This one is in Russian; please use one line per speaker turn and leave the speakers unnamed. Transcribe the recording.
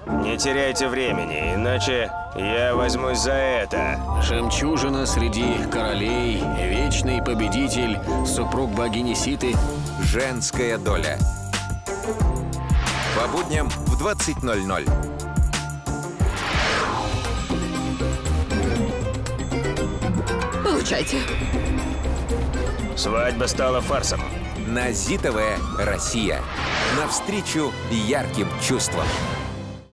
Не теряйте времени, иначе я возьмусь за это.
Жемчужина среди королей, вечный победитель, супруг богини Ситы.
Женская доля. По будням в 20:00.
Получайте.
Свадьба стала фарсом.
На ЗИ ТВ Россия. Навстречу ярким чувствам.